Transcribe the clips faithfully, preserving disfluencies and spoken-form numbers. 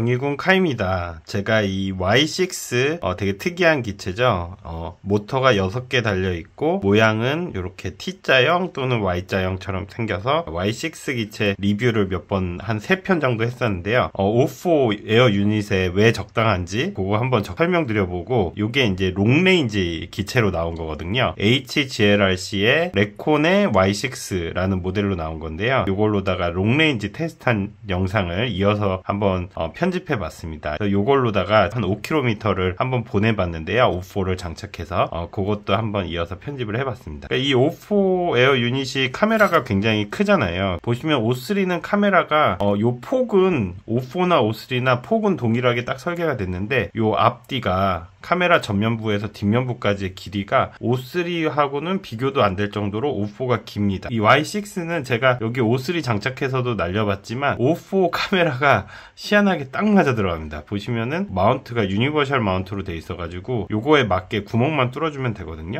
정의군 카입니다. 제가 이 와이 식스 어, 되게 특이한 기체죠. 어, 모터가 여섯 개 달려있고 모양은 이렇게 T자형 또는 Y자형처럼 생겨서 와이 식스 기체 리뷰를 몇 번 한 세 편 정도 했었는데요. 어, 오포 에어 유닛에 왜 적당한지 그거 한번 설명드려보고 이게 이제 롱레인지 기체로 나온 거거든요. 에이치지엘알씨의 레콘의 와이 식스라는 모델로 나온 건데요. 이걸로다가 롱레인지 테스트한 영상을 이어서 한번 어, 편집해 봤습니다. 이걸로다가 한 오 킬로미터를 한번 보내봤는데요. 오포를 장착해서 어, 그것도 한번 이어서 편집을 해봤습니다. 그러니까 이 오포 에어 유닛이 카메라가 굉장히 크잖아요. 보시면 오쓰리는 카메라가 어, 요 폭은 오포나 오쓰리나 폭은 동일하게 딱 설계가 됐는데 요 앞뒤가 카메라 전면부에서 뒷면부까지의 길이가 오쓰리하고는 비교도 안 될 정도로 오포가 깁니다. 이 와이 식스는 제가 여기 오쓰리 장착해서도 날려봤지만 오포 카메라가 희한하게 딱 맞아 들어갑니다. 보시면은 마운트가 유니버셜 마운트로 돼 있어가지고 요거에 맞게 구멍만 뚫어주면 되거든요.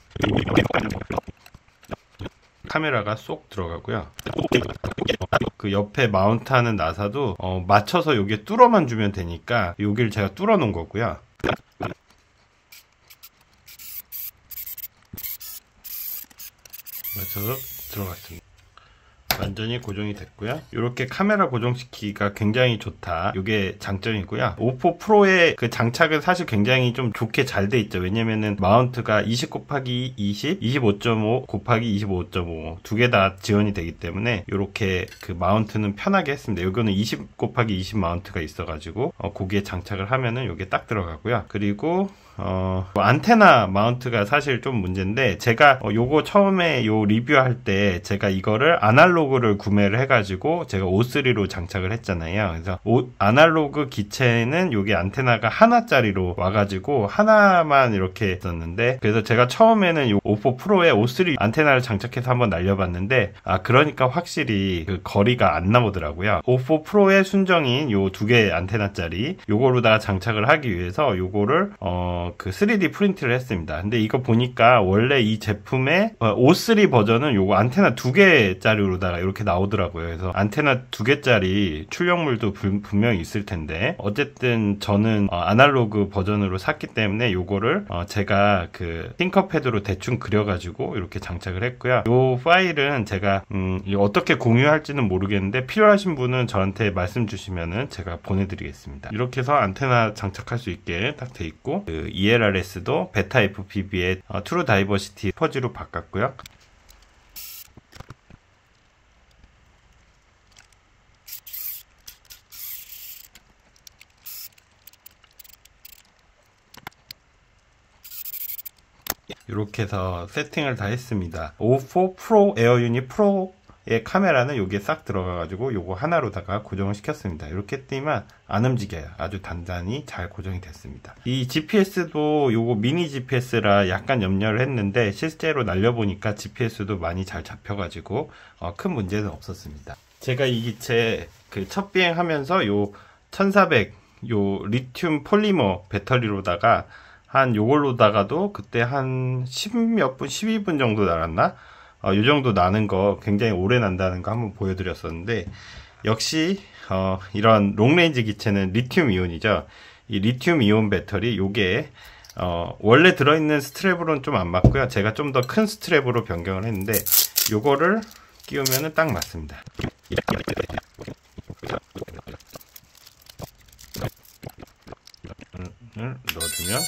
카메라가 쏙 들어가고요. 그 옆에 마운트하는 나사도 어, 맞춰서 여기에 뚫어만 주면 되니까 여기를 제가 뚫어 놓은 거고요. 맞춰서 들어갔습니다. 완전히 고정이 됐고요. 이렇게 카메라 고정시키기가 굉장히 좋다. 이게 장점이고요. 오포 프로의 그 장착은 사실 굉장히 좀 좋게 잘 돼 있죠. 왜냐면은 마운트가 이십 곱하기 이십, 이십오 점 오 곱하기 이십오 점 오 두 개 다 지원이 되기 때문에 이렇게 그 마운트는 편하게 했습니다. 여기는 이십 곱하기 이십 마운트가 있어가지고 어, 거기에 장착을 하면은 이게 딱 들어가고요. 그리고 어, 안테나 마운트가 사실 좀 문제인데 제가 어, 요거 처음에 요 리뷰할 때 제가 이거를 아날로그를 구매를 해가지고 제가 오쓰리로 장착을 했잖아요. 그래서 오, 아날로그 기체는 요게 안테나가 하나짜리로 와가지고 하나만 이렇게 있었는데 그래서 제가 처음에는 요 오포 프로에 오쓰리 안테나를 장착해서 한번 날려봤는데 아 그러니까 확실히 그 거리가 안 나오더라고요. 오포 프로의 순정인 요 두 개 안테나짜리 요거로다가 장착을 하기 위해서 요거를 어 그 쓰리디 프린트를 했습니다. 근데 이거 보니까 원래 이 제품의 오쓰리 버전은 요거 안테나 두 개짜리로다가 이렇게 나오더라고요. 그래서 안테나 두 개짜리 출력물도 부, 분명히 있을 텐데 어쨌든 저는 어, 아날로그 버전으로 샀기 때문에 요거를 어, 제가 그 팅커패드로 대충 그려가지고 이렇게 장착을 했고요. 요 파일은 제가 음, 어떻게 공유할지는 모르겠는데 필요하신 분은 저한테 말씀 주시면은 제가 보내드리겠습니다. 이렇게 해서 안테나 장착할 수 있게 딱 돼 있고 그 이엘알에스도 베타 에프피비의 어, 트루 다이버시티 퍼지로 바꿨고요. 이렇게 해서 세팅을 다 했습니다. 오포 프로 에어 유닛 프로의 카메라는 여기에 싹 들어가가지고 요거 하나로다가 고정을 시켰습니다. 이렇게 했더니만 안 움직여요. 아주 단단히 잘 고정이 됐습니다. 이 지피에스도 요거 미니 지피에스라 약간 염려를 했는데 실제로 날려보니까 지피에스도 많이 잘 잡혀가지고 어, 큰 문제는 없었습니다. 제가 이 기체 그 첫 비행하면서 요 천사백 요 리튬 폴리머 배터리로다가 한 요걸로다가도 그때 한 십몇 분, 십이 분 정도 날았나? 어, 요 정도 나는 거 굉장히 오래 난다는 거 한번 보여드렸었는데 역시 어, 이런 롱레인지 기체는 리튬 이온이죠. 이 리튬 이온 배터리 요게 어, 원래 들어있는 스트랩으로는 좀 안 맞고요. 제가 좀 더 큰 스트랩으로 변경을 했는데 요거를 끼우면은 딱 맞습니다. 넣어주면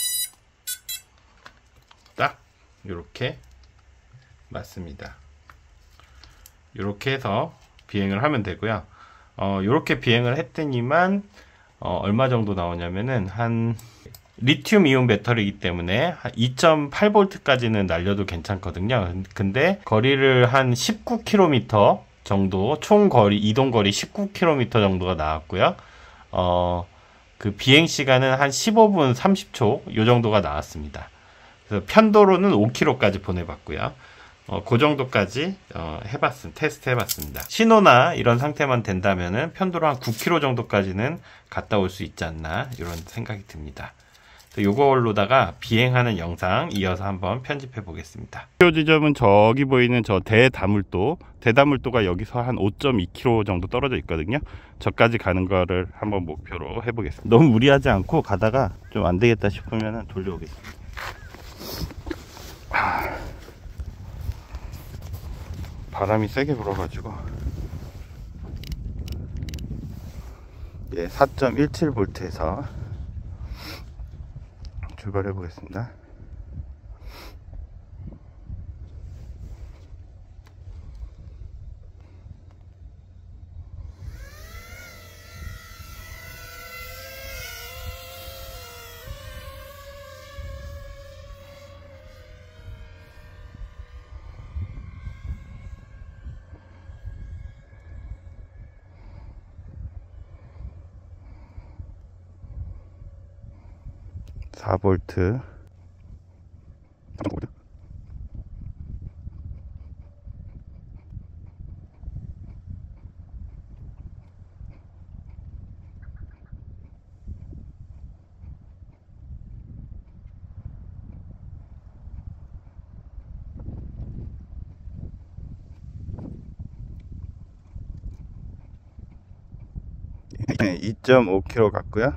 딱 이렇게 맞습니다. 이렇게 해서 비행을 하면 되고요. 어, 이렇게 비행을 했더니만 어, 얼마 정도 나오냐면은 한 리튬 이온 배터리이기 때문에 이 점 팔 볼트까지는 날려도 괜찮거든요. 근데 거리를 한 십구 킬로미터 정도, 총 거리 이동 거리 십구 킬로미터 정도가 나왔고요. 어, 그 비행 시간은 한 십오 분 삼십 초 요 정도가 나왔습니다. 그래서 편도로는 오 킬로미터까지 보내봤고요. 어, 그 정도까지 어, 해봤음, 테스트 해봤습니다. 신호나 이런 상태만 된다면은 편도로 한 구 킬로미터 정도까지는 갔다 올 수 있지 않나 이런 생각이 듭니다. 이걸로다가 비행하는 영상 이어서 한번 편집해 보겠습니다. 목표 지점은 저기 보이는 저 대다물도, 대다물도가 여기서 한 오 점 이 킬로미터 정도 떨어져 있거든요. 저까지 가는 거를 한번 목표로 해 보겠습니다. 너무 무리하지 않고 가다가 좀 안 되겠다 싶으면 돌려오겠습니다. 바람이 세게 불어가지고 예, 사 점 일칠 볼트에서 출발해 보겠습니다. 사 볼트 이 점 오 킬로미터 갔고요.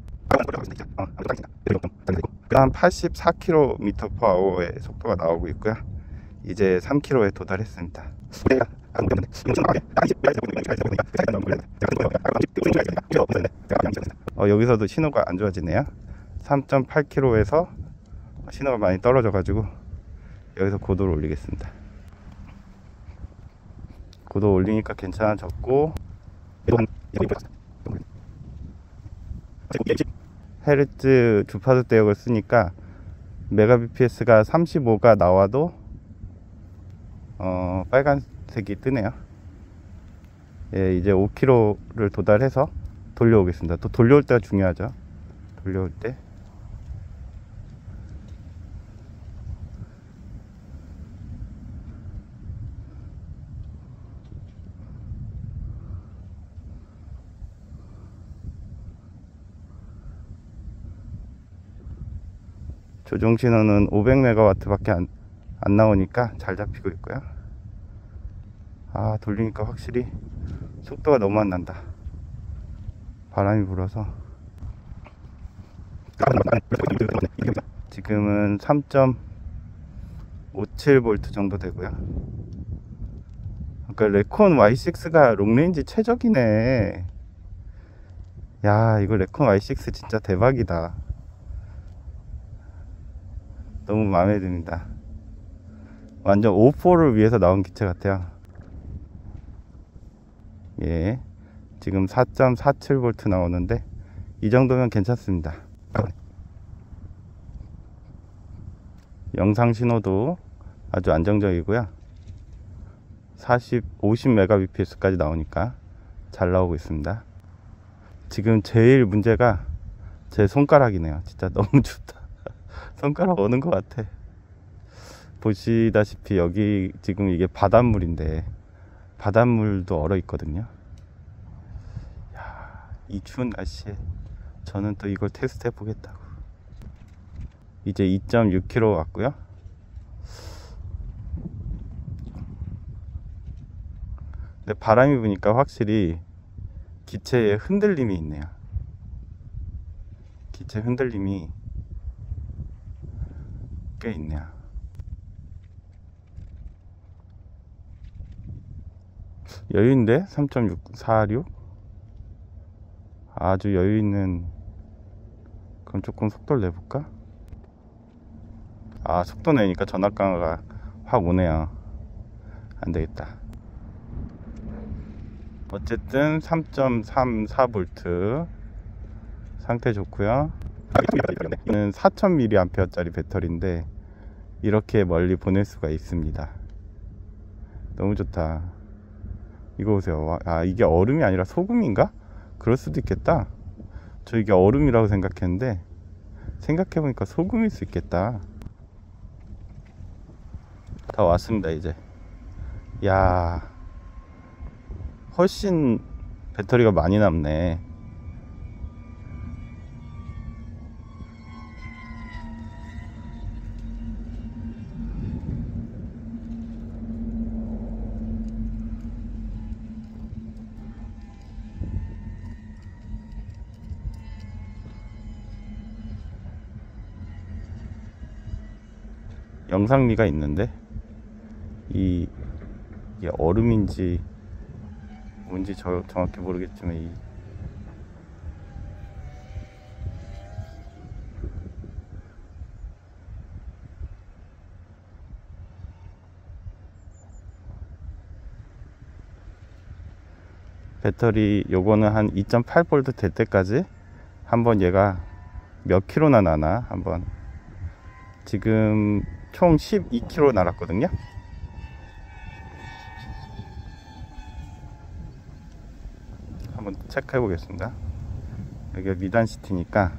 한 팔십사 킬로미터 퍼 아워의 속도가 나오고 있고요. 이제 삼 킬로미터에 도달했습니다. 어, 여기서도 신호가 안 좋아지네요. 삼 점 팔 킬로미터에서 신호가 많이 떨어져 가지고 여기서 고도를 올리겠습니다. 고도 올리니까 괜찮아졌고, 헤르츠 주파수 대역을 쓰니까 메가비피에스가 삼십오가 나와도 어, 빨간색이 뜨네요. 예, 이제 오 킬로미터를 도달해서 돌려오겠습니다. 또 돌려올 때가 중요하죠. 돌려올 때 조종 신호는 오백 메가와트 밖에 안, 안 나오니까 잘 잡히고 있고요. 아, 돌리니까 확실히 속도가 너무 안 난다. 바람이 불어서. 지금은 삼 점 오칠 볼트 정도 되고요. 그러니까 레콘 와이 식스가 롱레인지 최적이네. 야, 이거 레콘 와이 식스 진짜 대박이다. 너무 마음에 듭니다. 완전 오포를 위해서 나온 기체 같아요. 예, 지금 사 점 사칠 볼트 나오는데 이 정도면 괜찮습니다. 영상 신호도 아주 안정적이고요. 사십, 오십 메가비피에스까지 나오니까 잘 나오고 있습니다. 지금 제일 문제가 제 손가락이네요. 진짜 너무 춥다. 손가락 오는 것 같아. 보시다시피 여기 지금 이게 바닷물인데 바닷물도 얼어 있거든요. 야, 이 추운 날씨에 저는 또 이걸 테스트 해 보겠다고. 이제 이 점 육 킬로미터 왔고요. 근데 바람이 부니까 확실히 기체에 흔들림이 있네요. 기체 흔들림이 꽤 있네요. 여유인데 삼 점 사육 아주 여유있는. 그럼 조금 속도를 내볼까? 아, 속도 내니까 전압 강화가 확 오네요. 안되겠다. 어쨌든 삼 점 삼사 볼트 상태 좋고요. 이는 사천 밀리앰페어 짜리 배터리인데 이렇게 멀리 보낼 수가 있습니다. 너무 좋다. 이거 보세요. 아, 이게 얼음이 아니라 소금인가? 그럴 수도 있겠다. 저 이게 얼음이라고 생각했는데 생각해보니까 소금일 수 있겠다. 다 왔습니다. 이제 야, 훨씬 배터리가 많이 남네. 영상미가 있는데 이 이게 얼음인지 뭔지 저, 정확히 모르겠지만 이 배터리 요거는 한 이 점 팔 볼트 될 때까지 한번 얘가 몇 킬로나 나나 한번, 지금 총 십이 킬로미터 날았거든요. 한번 체크해 보겠습니다. 여기가 미단시티니까,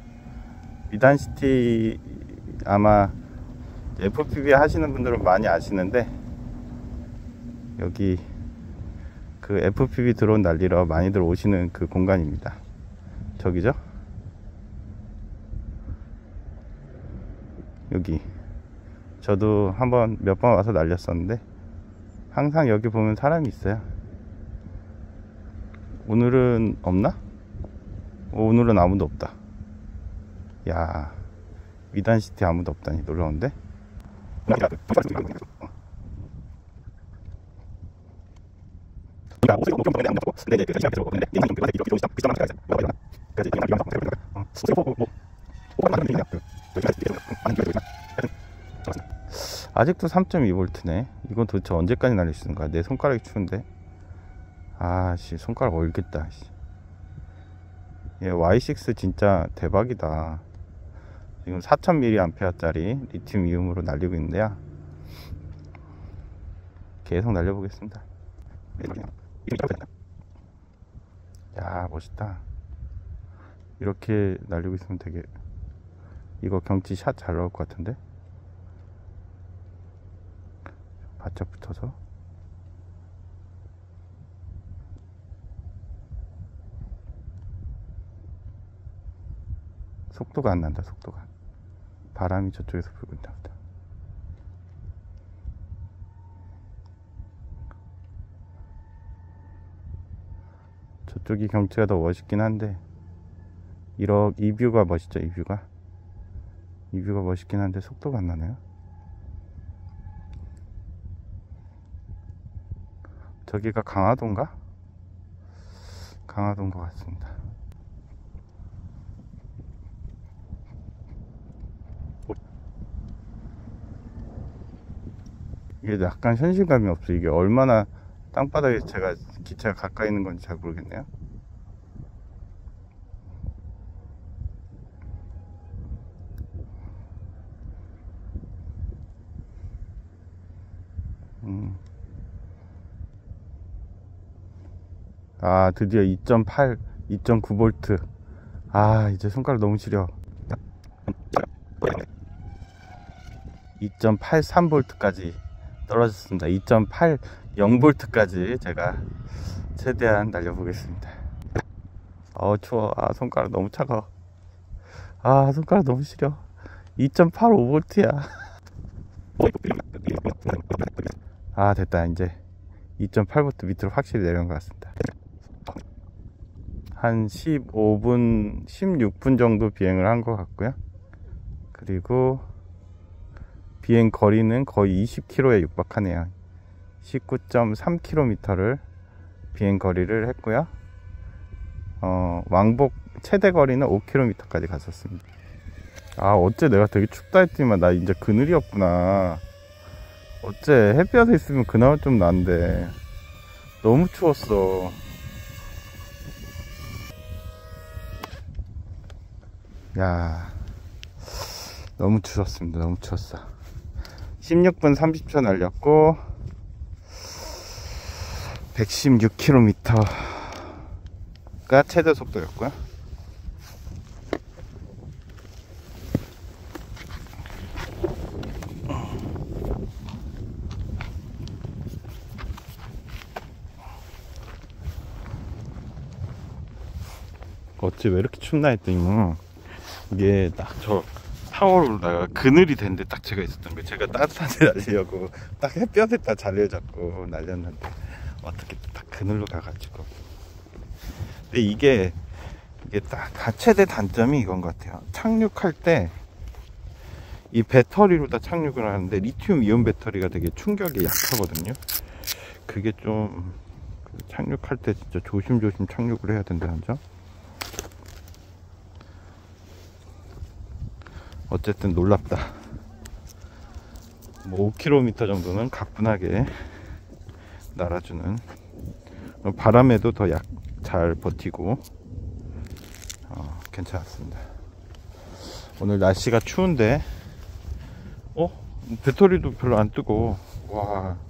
미단시티 아마 에프피브이 하시는 분들은 많이 아시는데, 여기 그 에프피브이 드론 날리러 많이들 오시는 그 공간입니다. 저기죠? 여기 저도 한번 몇 번 와서 날렸었는데 항상 여기 보면 사람이 있어요. 오늘은 없나? 오늘은 아무도 없다. 야, 미단시티 아무도 없다니 놀라운데? 아직도 삼 점 이 볼트네 이건 도대체 언제까지 날릴 수 있는 거야? 내 손가락이 추운데. 아씨, 손가락 얼겠다. 얘 와이 식스 진짜 대박이다. 지금 사천 밀리앰페어 짜리 리튬 이온으로 날리고 있는데요. 계속 날려보겠습니다. 야, 멋있다. 이렇게 날리고 있으면 되게, 이거 경치 샷 잘 나올 것 같은데. 바짝 붙어서 속도가 안 난다. 속도가, 바람이 저쪽에서 불고 있나 보다. 저쪽이 경치가 더 멋있긴 한데, 이렇게 이 뷰가 멋있죠. 이 뷰가 이 뷰가 멋있긴 한데 속도가 안 나네요. 저기가 강화도인가? 강화도인 것 같습니다. 이게 약간 현실감이 없어. 이게 얼마나 땅바닥에 제가 기체가 가까이 있는 건지 잘 모르겠네요. 음. 아, 드디어 이 점 팔, 이 점 구 볼트. 아, 이제 손가락 너무 시려. 이 점 팔삼 볼트까지 떨어졌습니다. 이 점 팔영 볼트까지 제가 최대한 날려보겠습니다. 어, 추워. 아, 손가락 너무 차가워. 아, 손가락 너무 시려. 이 점 팔오 볼트야. 아, 됐다. 이제 이 점 팔 볼트 밑으로 확실히 내려온 것 같습니다. 한 십오 분, 십육 분 정도 비행을 한 것 같고요. 그리고 비행 거리는 거의 이십 킬로미터에 육박하네요. 십구 점 삼 킬로미터를 비행 거리를 했고요. 어, 왕복 최대 거리는 오 킬로미터까지 갔었습니다. 아, 어째 내가 되게 춥다 했더니만 나 이제 그늘이었구나. 어째 햇볕에 있으면 그나마 좀 난데 너무 추웠어. 야, 너무 추웠습니다. 너무 추웠어. 십육 분 삼십 초 날렸고 백십육 킬로미터가 최대 속도였고요. 어찌 왜 이렇게 춥나 했더니 뭐 이게 딱 저 타워로다가 그늘이 된데 딱 제가 있었던 거예요. 제가 따뜻한 데 날리려고 딱 햇볕에다 자리를 잡고 날렸는데 어떻게 딱 그늘로 가가지고. 근데 이게 이게 딱 최대 단점이 이건 것 같아요. 착륙할 때 이 배터리로 다 착륙을 하는데 리튬 이온 배터리가 되게 충격이 약하거든요. 그게 좀 착륙할 때 진짜 조심조심 착륙을 해야 된다는 점. 어쨌든 놀랍다. 뭐 오 킬로미터 정도는 가뿐하게 날아주는, 바람에도 더 약 잘 버티고 어, 괜찮았습니다. 오늘 날씨가 추운데 어? 배터리도 별로 안 뜨고, 와